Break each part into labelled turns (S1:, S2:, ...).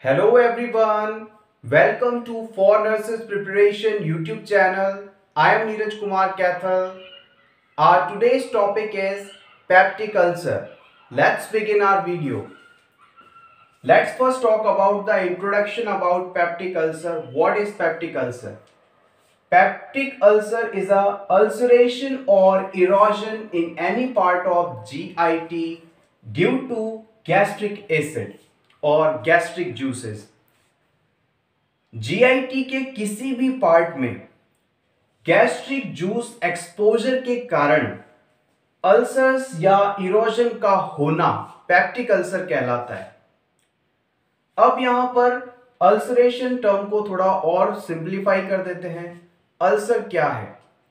S1: Hello everyone, welcome to For Nurses Preparation YouTube channel. I am Neeraj Kumar Kathal. Our today's topic is peptic ulcer. Let's begin our video. Let's first talk about the introduction about peptic ulcer. What is peptic ulcer? Peptic ulcer is a ulceration or erosion in any part of GIT due to gastric acid or gastric juices. GIT के किसी भी part में gastric juice exposure के कारण ulcers या erosion का होना peptic ulcer कहलाता है। अब यहां पर अल्सरेशन टर्म को थोड़ा और सिंप्लीफाई कर देते हैं। अल्सर क्या है?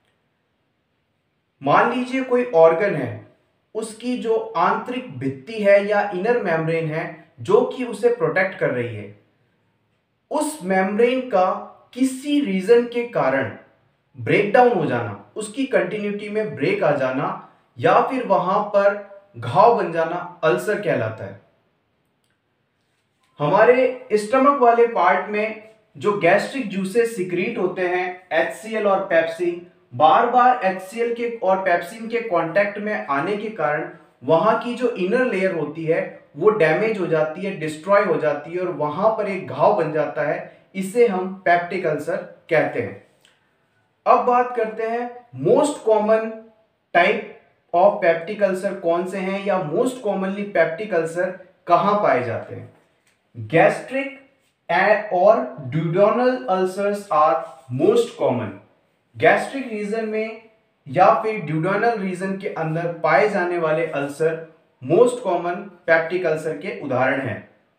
S1: मान लीजिए कोई ऑर्गन है, उसकी जो आंतरिक भित्ति है या इनर मेम्ब्रेन है जो कि उसे प्रोटेक्ट कर रही है, उस मेम्ब्रेन का किसी रीजन के कारण ब्रेकडाउन हो जाना, उसकी कंटिन्यूटी में ब्रेक आ जाना या फिर वहां पर घाव बन जाना अल्सर कहलाता है। हमारे स्टमक वाले पार्ट में जो गैस्ट्रिक जूसेस सिक्रीट होते हैं, HCl और पेप्सिन, बार बार HCl के और पेप्सिन के कांटेक्ट में आने के कारण वहां की जो इनर लेयर होती है वो डैमेज हो जाती है, डिस्ट्रॉय हो जाती है और वहां पर एक घाव बन जाता है। इसे हम पेप्टिक अल्सर कहते हैं। अब बात करते हैं most common type of peptic ulcer कौन से हैं या मोस्ट कॉमनली पेप्टिक अल्सर कहां पाए जाते हैं। गैस्ट्रिक और duodenal ulcers are most common. Gastric region में या फिर ड्यूडेनल रीजन के अंदर पाए जाने वाले ulcer most common peptic ulcer के उदाहरण हैं।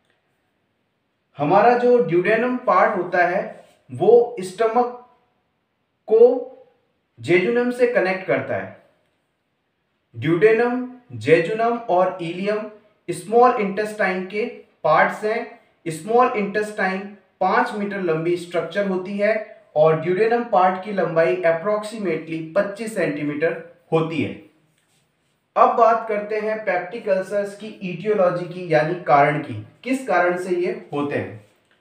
S1: हमारा जो ड्यूडेनम पार्ट होता है वो स्टमक को जेजुनम से कनेक्ट करता है। ड्यूडेनम, जेजुनम और इलियम स्मॉल इंटेस्टाइन के पार्ट्स हैं। स्मॉल इंटेस्टाइन 5 मीटर लंबी स्ट्रक्चर होती है और ड्यूडेनम पार्ट की लंबाई अप्रोक्सीमेटली 25 सेंटीमीटर होती है। अब बात करते हैं पेप्टिक अल्सर्स की ईटियोलॉजी की, यानी कारण की। किस कारण से ये होते हैं?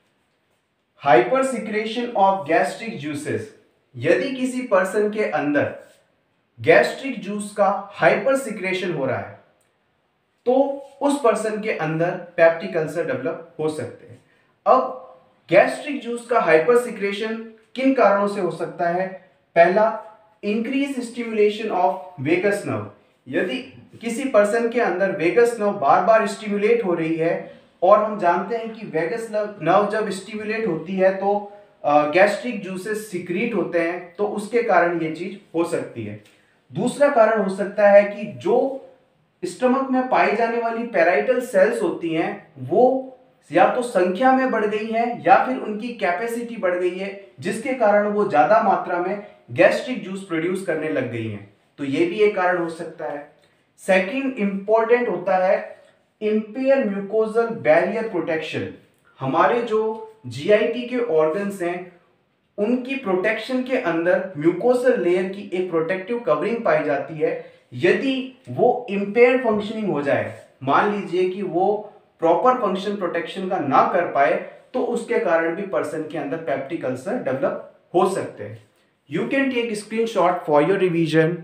S1: Hyper secretion of gastric juices. यदि किसी पर्सन के अंदर गैस्ट्रिक जूस का हाइपर सिक्रेशन हो रहा है तो उस पर्सन के अंदर पेप्टिक अल्सर डेवलप हो सकते हैं। अब गैस्ट्रिक जूस का हाइपर सिक्रेशन किन कारणों से हो सकता है? पहला, increase stimulation of vagus nerve. यदि किसी पर्सन के अंदर वेगस नर्व बार बार स्टिमुलेट हो रही है और हम जानते हैं कि वेगस नर्व जब स्टिमुलेट होती है तो गैस्ट्रिक जूसेस सिक्रीट होते हैं, तो उसके कारण ये चीज हो सकती है। दूसरा कारण हो सकता है कि जो स्टमक में पाई जाने वाली पैराइटल सेल्स होती हैं वो या तो संख्या में बढ़ गई है या फिर उनकी कैपेसिटी बढ़ गई है, जिसके कारण वो ज्यादा मात्रा में गैस्ट्रिक जूस प्रोड्यूस करने लग गई हैं। तो ये भी एक कारण हो सकता है। सेकंड इंपॉर्टेंट होता है इंपेयर म्यूकोजल बैरियर प्रोटेक्शन। हमारे जो जीआईटी के ऑर्गन्स हैं उनकी प्रोटेक्शन के अंदर म्यूकोसल लेयर की एक प्रोटेक्टिव कवरिंग पाई जाती है। यदि वो इंपेयर फंक्शनिंग हो जाए, मान लीजिए कि वो प्रॉपर फंक्शन प्रोटेक्शन का ना कर पाए, तो उसके कारण भी पर्सन के अंदर पेप्टिक अल्सर डेवलप हो सकते हैं। You can take screenshot for your revision.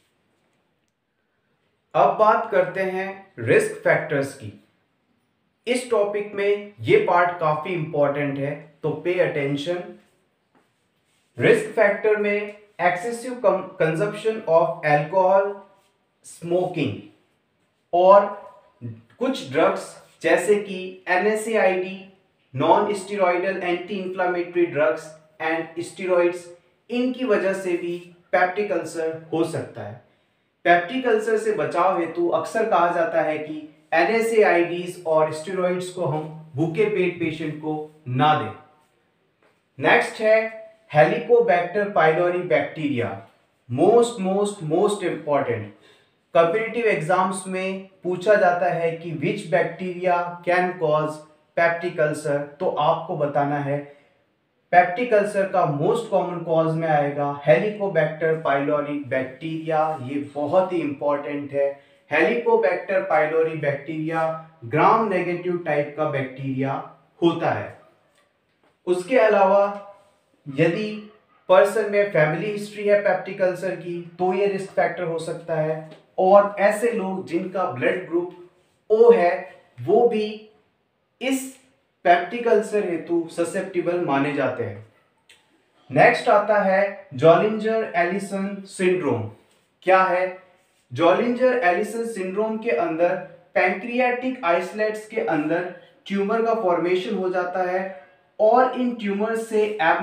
S1: अब बात करते हैं रिस्क फैक्टर्स की। इस टॉपिक में ये पार्ट काफी इंपॉर्टेंट है, तो पे अटेंशन। रिस्क फैक्टर में excessive consumption of alcohol, smoking और कुछ ड्रग्स जैसे कि NSAID, non steroidal anti inflammatory drugs and steroids, इनकी वजह से भी पेप्टिक अल्सर हो सकता है। पेप्टिक अल्सर से बचाव हेतु अक्सर कहा जाता है कि NSAIDs और स्टेरॉइड्स को हम भूखे पेट पेशेंट को ना दें। नेक्स्ट है helicobacter pylori bacteria. Most important, competitive exams में पूछा जाता है कि which bacteria can cause peptic ulcer, तो आपको बताना है पेप्टिक अल्सर का मोस्ट कॉमन कॉज में आएगा हेलिकोबैक्टर पाइलोरी बैक्टीरिया। ये बहुत ही इंपॉर्टेंट है। Helicobacter pylori bacteria gram negative type का बैक्टीरिया होता है। उसके अलावा यदि पर्सन में फैमिली हिस्ट्री है पेप्टिक अल्सर की तो ये रिस्क फैक्टर हो सकता है, और ऐसे लोग जिनका ब्लड ग्रुप ओ है वो भी इस पेप्टिक अल्सर हेतु ससेप्टिबल माने जाते हैं। नेक्स्ट आता है जॉलिंजर एलिसन सिंड्रोम। क्या है? जॉलिंजर एलिसन सिंड्रोम के अंदर पैंक्रियाटिक आइसलेट्स के अंदर ट्यूमर का फॉर्मेशन हो जाता है, और इन ट्यूमर से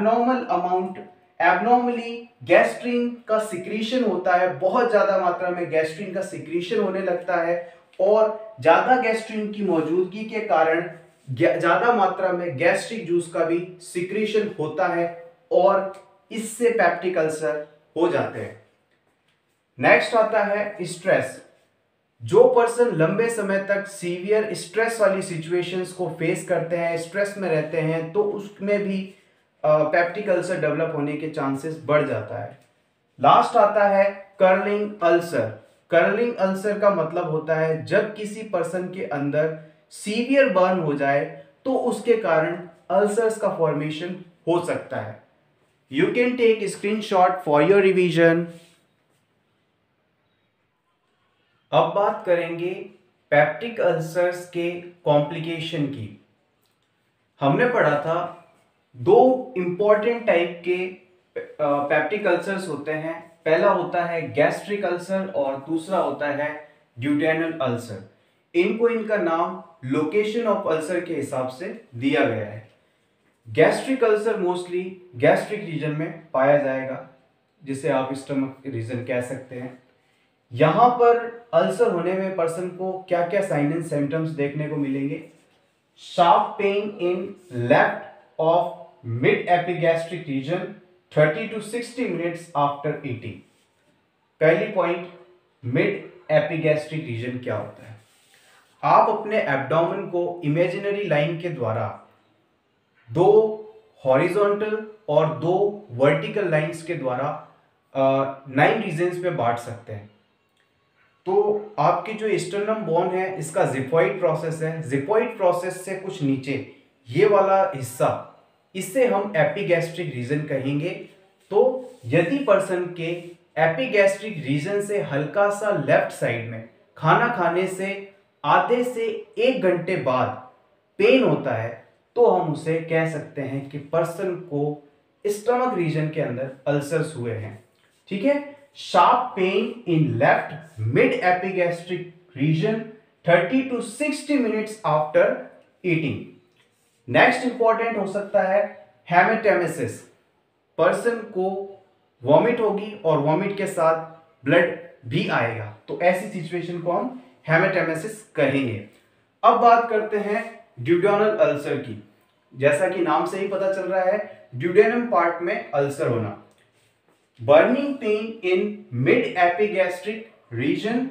S1: एबनॉर्मली गैस्ट्रिन का सिक्रीशन होता है, बहुत ज्यादा मात्रा में गैस्ट्रिन का सिक्रीशन होने लगता है, और ज्यादा गैस्ट्रिन की मौजूदगी के कारण ज्यादा मात्रा में गैस्ट्रिक जूस का भी सिक्रीशन होता है, और इससे पेप्टिक अल्सर हो जाते हैं। नेक्स्ट आता है स्ट्रेस। जो पर्सन लंबे समय तक सीवियर स्ट्रेस वाली सिचुएशंस को फेस करते हैं, स्ट्रेस में रहते हैं, तो उसमें भी पेप्टिक अल्सर डेवलप होने के चांसेस बढ़ जाता है। लास्ट आता है कर्लिंग अल्सर। कर्लिंग अल्सर का मतलब होता है जब किसी पर्सन के अंदर सीवियर बर्न हो जाए तो उसके कारण अल्सर्स का फॉर्मेशन हो सकता है। You can take screenshot for your revision. अब बात करेंगे पेप्टिक अल्सर्स के कॉम्प्लिकेशन की। हमने पढ़ा था दो इंपॉर्टेंट टाइप के पेप्टिक अल्सर्स होते हैं। पहला होता है गैस्ट्रिक अल्सर और दूसरा होता है ड्यूडेनल अल्सर। इनको इनका नाम लोकेशन ऑफ अल्सर के हिसाब से दिया गया है। Gastric ulcer mostly gastric region में पाया जाएगा, जिसे आप स्टमक रीजन कह सकते हैं। यहां पर अल्सर होने में पर्सन को क्या क्या साइन एंड सिम्टम्स देखने को मिलेंगे? Sharp pain in left of mid epigastric region 30 to 60 minutes after eating. पहली पॉइंट, मिड एपिगैस्ट्रिक रीजन क्या होता है? आप अपने एब्डोमेन को इमेजिनरी लाइन के द्वारा दो हॉरिजॉन्टल और दो वर्टिकल लाइंस के द्वारा 9 रीजन्स पे बांट सकते हैं। तो आपकी जो स्टर्नम बोन है इसका जिफॉइड प्रोसेस है। जिफॉइड प्रोसेस से कुछ नीचे ये वाला हिस्सा, इसे हम एपिगैस्ट्रिक रीजन कहेंगे। तो यदि पर्सन के एपिगैस्ट्रिक रीजन से हल्का सा लेफ्ट साइड में खाना खाने से आधे से 1 घंटे बाद पेन होता है तो हम उसे कह सकते हैं कि पर्सन को स्टमक रीजन के अंदर अल्सर्स हुए हैं। ठीक है? Sharp pain in left mid epigastric region 30 to 60 minutes after eating. Next important हो सकता है हेमेटेमेसिस। पर्सन को वॉमिट होगी और वॉमिट के साथ ब्लड भी आएगा, तो ऐसी सिचुएशन को हम हेमेटेमेसिस कहेंगे। अब बात करते हैं ड्यूडेनल अल्सर की। जैसा कि नाम से ही पता चल रहा है, ड्यूडेनम पार्ट में अल्सर होना। Burning pain in mid epigastric region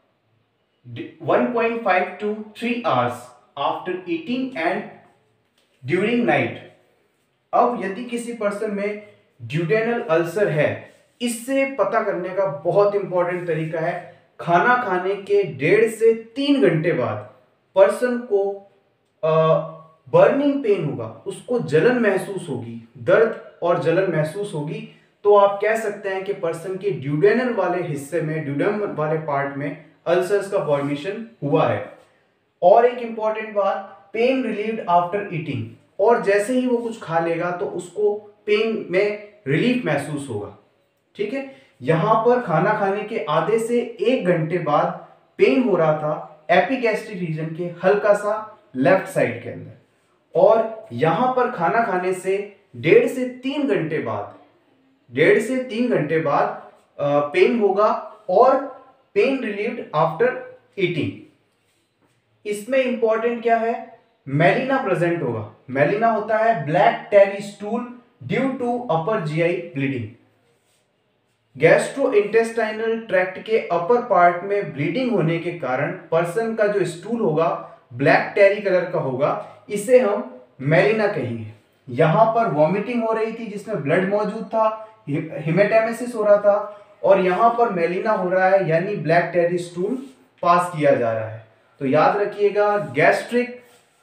S1: 1.5 to 3 hours after eating and during night. अब यदि किसी पर्सन में ड्यूडेनल अल्सर है, इससे पता करने का बहुत इंपॉर्टेंट तरीका है, खाना खाने के 1.5 से 3 घंटे बाद पर्सन को बर्निंग पेन होगा, उसको जलन महसूस होगी, दर्द और जलन महसूस होगी, तो आप कह सकते हैं कि पर्सन के ड्यूडेनल वाले हिस्से में, ड्यूडेनल वाले पार्ट में अल्सर्स का फॉर्मेशन हुआ है। और एक इंपॉर्टेंट बात, पेन रिलीव्ड आफ्टर ईटिंग, और जैसे ही वो कुछ खा लेगा तो उसको पेन में रिलीफ महसूस होगा। ठीक है? यहां पर खाना खाने के आधे से 1 घंटे बाद पेन हो रहा था एपिगैस्ट्रिक रीजन के हल्का सा लेफ्ट साइड के अंदर, और यहां पर खाना खाने से 1.5 से 3 घंटे बाद, 1.5 से 3 घंटे बाद पेन होगा, और पेन रिलीव्ड आफ्टर ईटिंग। इसमें इंपॉर्टेंट क्या है? मेलिना प्रेजेंट होगा। मेलिना होता है black tarry stool due to upper GI bleeding. Gastrointestinal tract के अपर पार्ट में ब्लीडिंग होने के कारण पर्सन का जो स्टूल होगा ब्लैक टेरी कलर का होगा, इसे हम मेलिना कहेंगे। यहां पर वॉमिटिंग हो रही थी जिसमें ब्लड मौजूद था, हेमेटेमेसिस हो रहा था, और यहां पर मेलिना हो रहा है, यानी ब्लैक टेरी स्टूल पास किया जा रहा है। तो याद रखिएगा, गैस्ट्रिक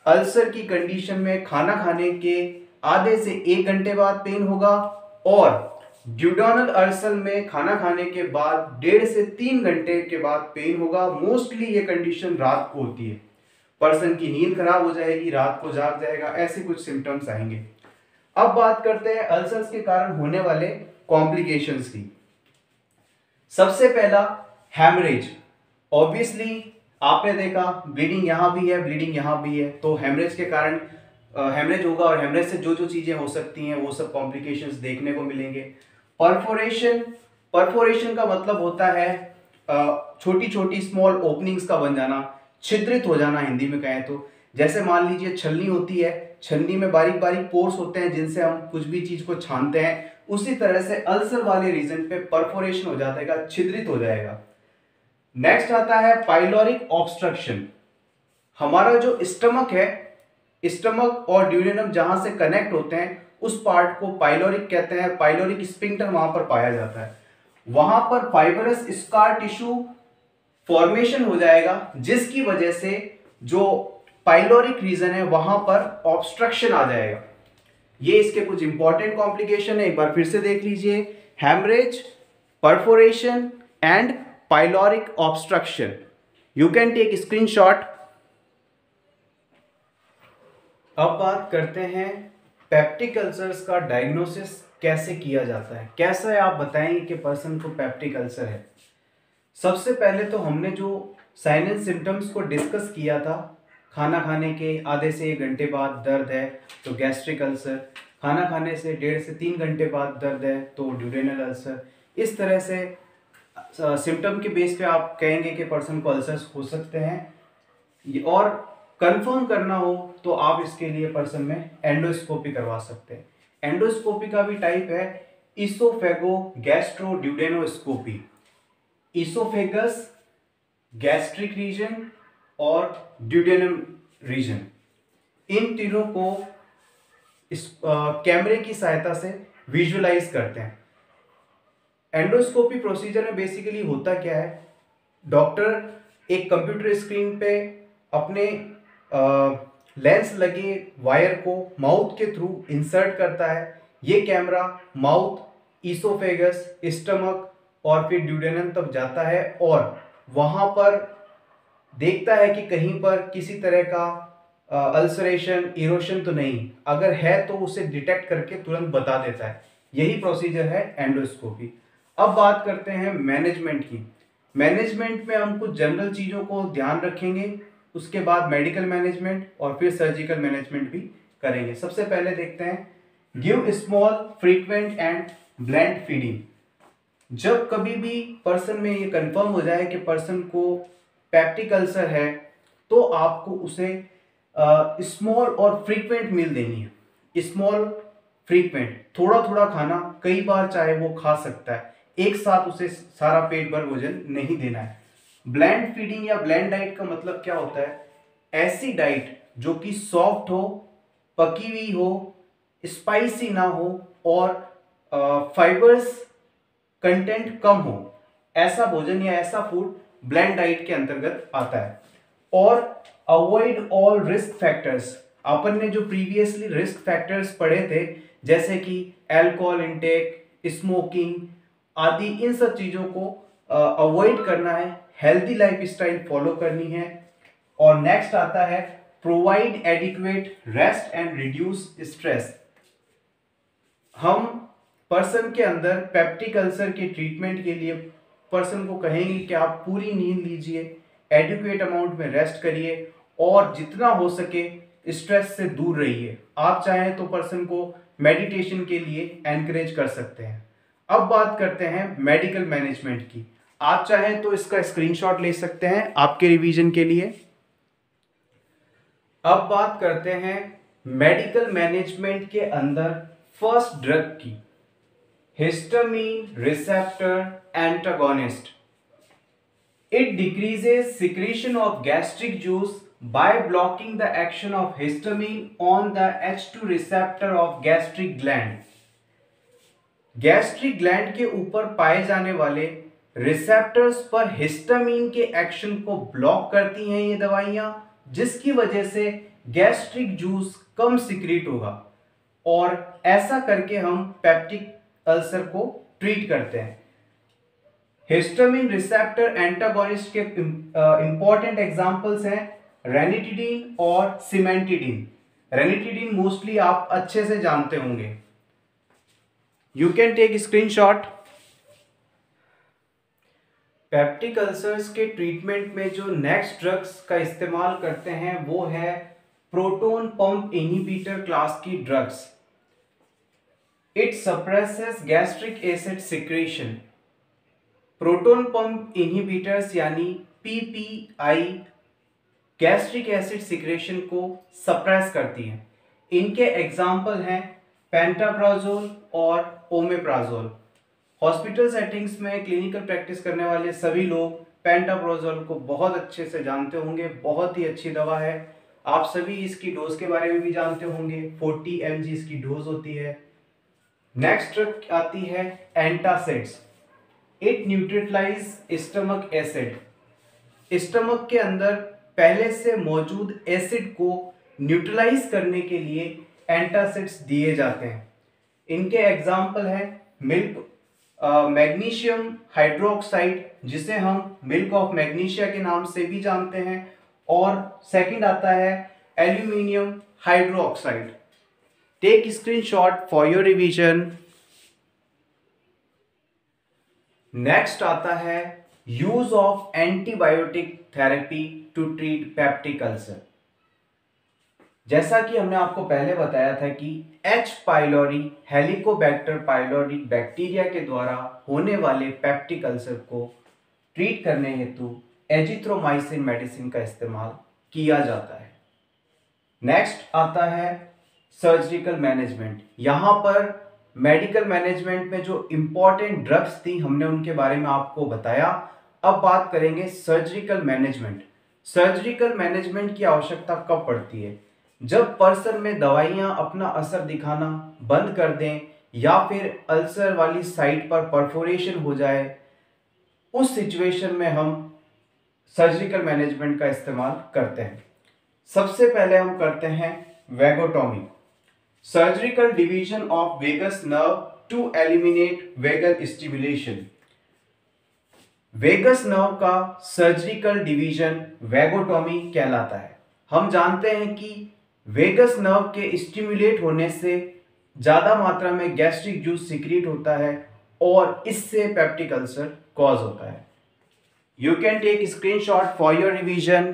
S1: अल्सर की कंडीशन में खाना खाने के आधे से 1 घंटे बाद पेन होगा, और ड्यूडेनल अल्सर में खाना खाने के बाद 1.5 से 3 घंटे के बाद पेन होगा। मोस्टली ये कंडीशन रात को होती है, पर्सन की नींद खराब हो जाएगी, रात को जाग जाएगा, ऐसे कुछ सिम्टम्स आएंगे। अब बात करते हैं अल्सर्स के कारण होने वाले कॉम्प्लिकेशंस की। सबसे पहला हेमरेज। ऑब्वियसली आपने देखा ब्लीडिंग यहाँ भी है, ब्लीडिंग यहाँ भी है, तो हेमरेज के कारण हेमरेज होगा, और हेमरेज से जो जो चीजें हो सकती हैं वो सब कॉम्प्लिकेशंस देखने को मिलेंगे। परफोरेशन। परफोरेशन का मतलब होता है छोटी छोटी स्मॉल ओपनिंग्स का बन जाना, छिद्रित हो जाना हिंदी में कहें तो। जैसे मान लीजिए छलनी होती है, छलनी में बारीक बारीक पोर्स होते हैं जिनसे हम कुछ भी चीज को छानते हैं, उसी तरह से अल्सर वाले रीजन पे परफोरेशन हो जाएगा, छिद्रित हो जाएगा। नेक्स्ट आता है पाइलोरिक ऑब्स्ट्रक्शन। हमारा जो स्टमक है, स्टमक और ड्यूडेनम जहां से कनेक्ट होते हैं उस पार्ट को पाइलोरिक कहते हैं। पाइलोरिक स्फिंक्टर वहां पर पाया जाता है। वहां पर फाइबरस स्कार टिश्यू फॉर्मेशन हो जाएगा, जिसकी वजह से जो पाइलोरिक रीजन है वहां पर ऑब्स्ट्रक्शन आ जाएगा। ये इसके कुछ इंपॉर्टेंट कॉम्प्लिकेशन है, एक बार फिर से देख लीजिए। Haemorrhage, perforation and pyloric obstruction. You can take screenshot. अब बात करते हैं पेप्टिक अल्सर्स का डायग्नोसिस कैसे किया जाता है, कैसे आप बताएंगे कि पर्सन को पेप्टिक अल्सर है। सबसे पहले तो हमने जो साइन एंड सिम्टम्स को डिस्कस किया था, खाना खाने के आधे से 1 घंटे बाद दर्द है तो गैस्ट्रिक अल्सर, खाना खाने से 1.5 से 3 घंटे बाद दर्द है तो ड्यूडेनल अल्सर। इस तरह से सिम्टम के बेस पे आप कहेंगे कि पर्सन को अल्सर्स हो सकते हैं। और कंफर्म करना हो तो आप इसके लिए पर्सन में एंडोस्कोपी करवा सकते हैं। एंडोस्कोपी का भी टाइप है oesophagogastroduodenoscopy. Oesophagus, gastric region और ड्यूडेनम रीजन, इन तीनों को इस कैमरे की सहायता से विजुअलाइज करते हैं। एंडोस्कोपी प्रोसीजर में बेसिकली होता क्या है, डॉक्टर एक कंप्यूटर स्क्रीन पे अपने लेंस लगे वायर को माउथ के थ्रू इंसर्ट करता है। ये कैमरा माउथ, इसोफेगस, स्टमक और फिर ड्यूडेनम तक जाता है और वहां पर देखता है कि कहीं पर किसी तरह का अल्सरेशन, इरोशन तो नहीं, अगर है तो उसे डिटेक्ट करके तुरंत बता देता है। यही प्रोसीजर है एंडोस्कोपी। अब बात करते हैं मैनेजमेंट की। मैनेजमेंट में हम कुछ जनरल चीज़ों को ध्यान रखेंगे, उसके बाद मेडिकल मैनेजमेंट और फिर सर्जिकल मैनेजमेंट भी करेंगे। सबसे पहले देखते हैं give small frequent and bland feeding. जब कभी भी पर्सन में ये कंफर्म हो जाए कि पर्सन को पेप्टिक अल्सर है तो आपको उसे स्मॉल और फ्रीक्वेंट मील देनी है। स्मॉल फ्रीक्वेंट, थोड़ा थोड़ा खाना, कई बार चाहे वो खा सकता है, एक साथ उसे सारा पेट भर भोजन नहीं देना है। ब्लेंड फीडिंग या ब्लेंड डाइट का मतलब क्या होता है, ऐसी डाइट जो कि सॉफ्ट हो, पकी हुई हो, स्पाइसी ना हो और फाइबर्स कंटेंट कम हो, ऐसा भोजन या ऐसा फूड ब्लेंड डाइट के अंतर्गत आता है। और अवॉइड ऑल रिस्क फैक्टर्स। अपन ने जो प्रीवियसली रिस्क फैक्टर्स पढ़े थे जैसे कि अल्कोहल इंटेक, स्मोकिंग आदि, इन सब चीजों को अवॉइड करना है, हेल्दी लाइफस्टाइल फॉलो करनी है। और नेक्स्ट आता है provide adequate rest and reduce stress. हम पर्सन के अंदर पेप्टिक अल्सर के ट्रीटमेंट के लिए पर्सन को कहेंगे कि आप पूरी नींद लीजिए, एडिक्वेट अमाउंट में रेस्ट करिए और जितना हो सके स्ट्रेस से दूर रहिए। आप चाहें तो पर्सन को मेडिटेशन के लिए एनकरेज कर सकते हैं। अब बात करते हैं मेडिकल मैनेजमेंट की। आप चाहें तो इसका स्क्रीनशॉट ले सकते हैं आपके रिवीजन के लिए। अब बात करते हैं मेडिकल मैनेजमेंट के अंदर फर्स्ट ड्रग की, histamine receptor antagonist. It decreases secretion of gastric juice by blocking the action of histamine on the H2 receptor of gastric gland. Gastric gland के ऊपर पाए जाने वाले रिसेप्टर्स पर हिस्टामिन के एक्शन को ब्लॉक करती हैं ये दवाइयां, जिसकी वजह से गैस्ट्रिक जूस कम सिक्रीट होगा और ऐसा करके हम पेप्टिक अल्सर को ट्रीट करते हैं। हिस्टामिन रिसेप्टर एंटागोनिस्ट के इंपॉर्टेंट एग्जांपल्स हैं रेनिटिडीन और सिमेंटिडीन। रेनिटिडीन मोस्टली आप अच्छे से जानते होंगे। You can take screenshot. Peptic ulcers के ट्रीटमेंट में जो नेक्स्ट ड्रग्स का इस्तेमाल करते हैं वो है प्रोटॉन पंप इनहिबिटर क्लास की drugs. It suppresses gastric acid secretion. Proton pump inhibitors यानी पीपीआई गैस्ट्रिक एसिड सिक्रेशन को सप्रेस करती हैं। इनके एग्जाम्पल हैं पेंटाप्राजोल और ओमेप्राजोल। हॉस्पिटल सेटिंग्स में क्लिनिकल प्रैक्टिस करने वाले सभी लोग पेंटाप्राजोल को बहुत अच्छे से जानते होंगे, बहुत ही अच्छी दवा है। आप सभी इसकी डोज के बारे में भी जानते होंगे, 40 mg इसकी डोज होती है। नेक्स्ट आती है antacids. It neutralize stomach acid. Stomach के अंदर पहले से मौजूद एसिड को न्यूट्रलाइज करने के लिए एंटासिड्स दिए जाते हैं। इनके एग्जाम्पल है मिल्क मैग्नीशियम हाइड्रोक्साइड, जिसे हम मिल्क ऑफ मैग्नीशिया के नाम से भी जानते हैं, और सेकंड आता है aluminium hydroxide. Take screenshot for your revision. Next आता है use of antibiotic therapy to treat peptic ulcer. जैसा कि हमने आपको पहले बताया था कि H pylori helicobacter pylori bacteria के द्वारा होने वाले पेप्टिक अल्सर को ट्रीट करने हेतु एजिथ्रोमाइसिन मेडिसिन का इस्तेमाल किया जाता है। नेक्स्ट आता है सर्जिकल मैनेजमेंट। यहाँ पर मेडिकल मैनेजमेंट में जो इम्पोर्टेंट ड्रग्स थी हमने उनके बारे में आपको बताया। अब बात करेंगे सर्जिकल मैनेजमेंट। सर्जिकल मैनेजमेंट की आवश्यकता कब पड़ती है? जब पर्सन में दवाइयाँ अपना असर दिखाना बंद कर दें या फिर अल्सर वाली साइट पर परफोरेशन हो जाए, उस सिचुएशन में हम सर्जिकल मैनेजमेंट का इस्तेमाल करते हैं। सबसे पहले हम करते हैं vagotomy, surgical division of vagus nerve to eliminate vagal stimulation. Vagus nerve का सर्जिकल डिवीजन वेगोटॉमी कहलाता है। हम जानते हैं कि वेगस नर्व के स्टिमुलेट होने से ज्यादा मात्रा में गैस्ट्रिक जूस सिक्रीट होता है और इससे पेप्टिक अल्सर कॉज होता है। You can take screenshot for your revision.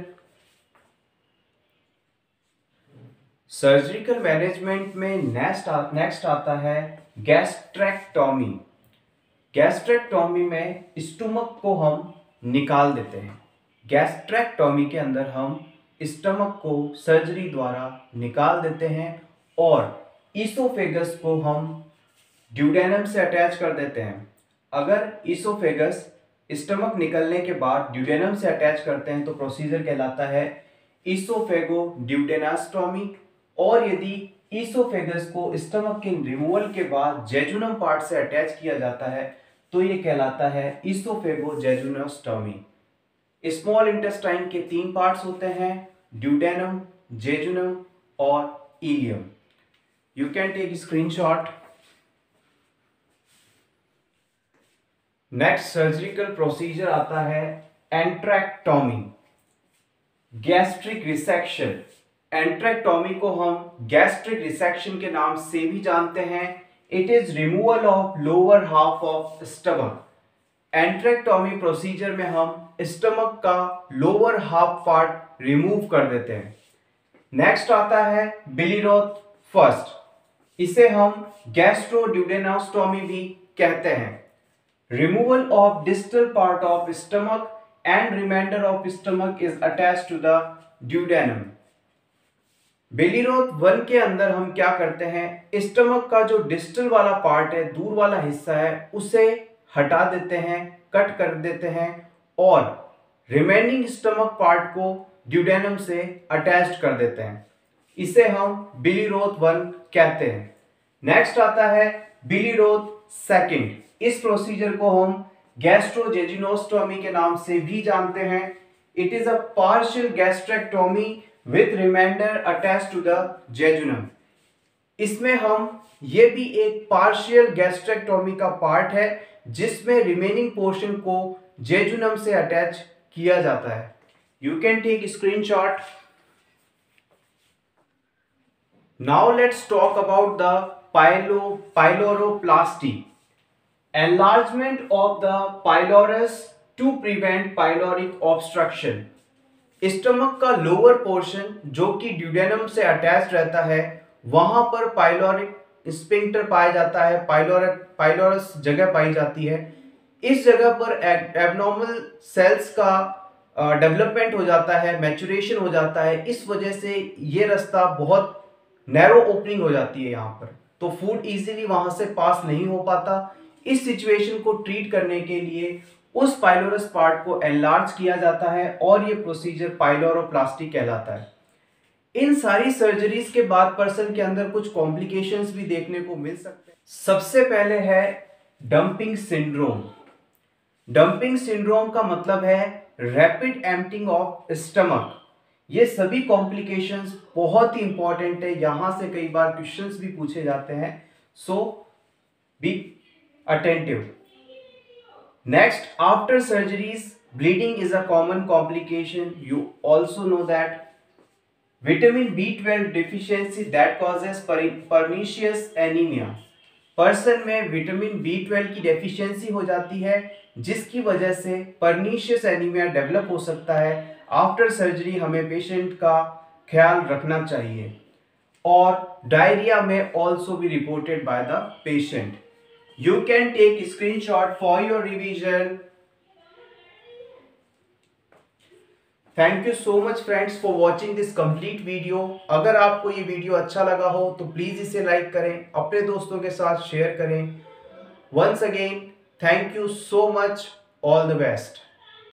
S1: Surgical management में नेक्स्ट आता है गैस्ट्रेक्टॉमी। गैस्ट्रेक्टॉमी में स्टमक को हम निकाल देते हैं। गैस्ट्रेक्टॉमी के अंदर हम स्टमक को सर्जरी द्वारा निकाल देते हैं और ईसोफेगस को हम ड्यूडेनम से अटैच कर देते हैं। अगर ईसोफेगस स्टमक निकलने के बाद ड्यूडेनम से अटैच करते हैं तो प्रोसीजर कहलाता है ईसोफेगो ड्यूडेनास्टॉमी, और यदि ईसोफेगस को स्टमक के रिमूवल के बाद जेजुनम पार्ट से अटैच किया जाता है तो ये कहलाता है ईसोफेगो जेजुनोस्टॉमी। स्मॉल इंटेस्टाइन के 3 पार्ट्स होते हैं, ड्यूडेनम, जेजुनम और ileum. You can take screenshot. Next surgical procedure आता है एंट्रैक्टॉमी, गैस्ट्रिक रिसेक्शन। एंट्रैक्टॉमी को हम गैस्ट्रिक रिसेक्शन के नाम से भी जानते हैं। It is removal of lower half of stomach. Antrectomy procedure में हम स्टमक का लोअर हाफ पार्ट रिमूव कर देते हैं। नेक्स्ट आता है बिलिरोथ फर्स्ट। इसे हम गैस्ट्रोड्यूडेनोस्टॉमी भी कहते हैं। Removal of distal part of stomach and remainder of stomach is attached to the duodenum. Billroth 1 के अंदर हम क्या करते हैं, स्टमक का जो डिस्टल वाला पार्ट है, दूर वाला हिस्सा है, उसे हटा देते हैं, कट कर देते हैं और रिमेनिंग स्टमक पार्ट को ड्यूडेनम से अटैच्ड कर देते हैं। इसे हम बिलिरोथ 1 कहते हैं। नेक्स्ट आता है बिलिरोथ सेकंड। इस प्रोसीजर को हम गैस्ट्रोजेजुनोस्टॉमी के नाम से भी जानते हैं। It is a partial gastrectomy with remainder attach to the jejunum. इसमें हम ये भी एक पार्शियल गैस्ट्रेक्टोमी का पार्ट है जिसमें रिमेनिंग पोर्शन को जेजुनम से अटैच किया जाता है। You can take screenshot. Now let's talk about the pyloroplasty, enlargement of the pylorus to prevent pyloric obstruction. Stomach का लोअर पोर्शन जो कि ड्यूडेनम से अटैच रहता है, वहां पर पाइलोरिक स्फिंक्टर पाया जाता है, पाइलोरस जगह पाई जाती है। इस जगह पर एबनॉर्मल सेल्स का डेवलपमेंट हो जाता है, मैचुरेशन हो जाता है। इस वजह से ये रास्ता बहुत नैरो ओपनिंग हो जाती है यहाँ पर, तो फूड इजीली वहां से पास नहीं हो पाता। इस सिचुएशन को ट्रीट करने के लिए उस पाइलोरस पार्ट को एनलार्ज किया जाता है और ये प्रोसीजर पाइलोरोप्लास्टी कहलाता है। इन सारी सर्जरीज के बाद पर्सन के अंदर कुछ कॉम्प्लिकेशंस भी देखने को मिल सकते हैं। सबसे पहले है डंपिंग सिंड्रोम। डंपिंग सिंड्रोम का मतलब है रैपिड एम्प्टिंग ऑफ स्टमक। ये सभी कॉम्प्लिकेशंस बहुत ही इंपॉर्टेंट है, यहां से कई बार क्वेश्चंस भी पूछे जाते हैं, so be attentive. Next, after surgeries bleeding is a common complication. You also know that vitamin B12 deficiency that causes pernicious anemia। Person में विटामिन B12 की डेफिशिएंसी हो जाती है जिसकी वजह से पर्नीशियस एनीमिया डेवलप हो सकता है। आफ्टर सर्जरी हमें पेशेंट का ख्याल रखना चाहिए। और डायरिया में also be reported by the patient. You can take screenshot for your revision. Thank you so much friends for watching this complete video. अगर आपको ये वीडियो अच्छा लगा हो तो प्लीज़ इसे लाइक करें, अपने दोस्तों के साथ शेयर करें। Once again thank you so much, all the best.